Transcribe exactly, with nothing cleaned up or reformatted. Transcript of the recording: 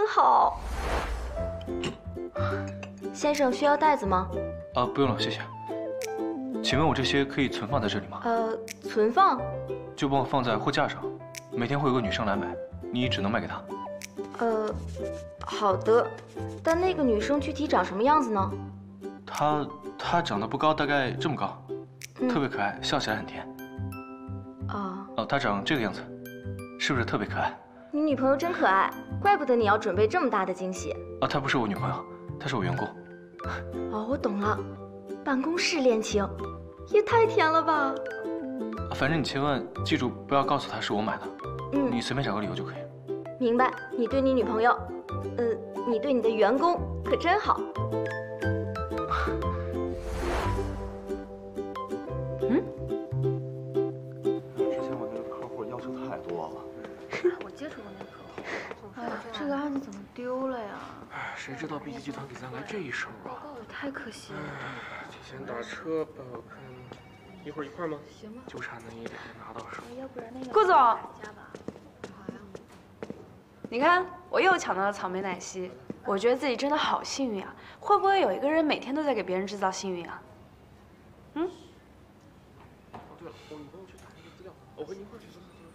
真好。先生需要袋子吗？ 啊，不用了，谢谢。请问我这些可以存放在这里吗？ 呃，存放？ 就帮我放在货架上，每天会有个女生来买，你只能卖给她。 呃，好的。但那个女生具体长什么样子呢？ 她她长得不高，大概这么高， 嗯、 特别可爱，笑起来很甜。 啊。 哦，她长这个样子，是不是特别可爱？ 你女朋友真可爱，怪不得你要准备这么大的惊喜。 啊，她不是我女朋友，她是我员工。 哦，我懂了，办公室恋情，也太甜了吧！ 反正你千万记住，不要告诉她是我买的。 嗯， 你随便找个理由就可以。 明白。你对你女朋友，呃，你对你的员工可真好。 嗯？之前我那个客户要求太多了。 我接触过那个客户。 哎呀，这个案子怎么丢了呀？ 哎，谁知道 B 级集团给咱来这一手啊！ 太可惜了。 提前打车，呃，我看一会儿一块吗？ 行吧。 就差那一点拿到手。 要不然那个顾总， 加吧。好呀。 你看我又抢到了草莓奶昔，我觉得自己真的好幸运啊！会不会有一个人每天都在给别人制造幸运啊？嗯？ 哦，对了，我女朋友去打那个资料，我和你一块儿去。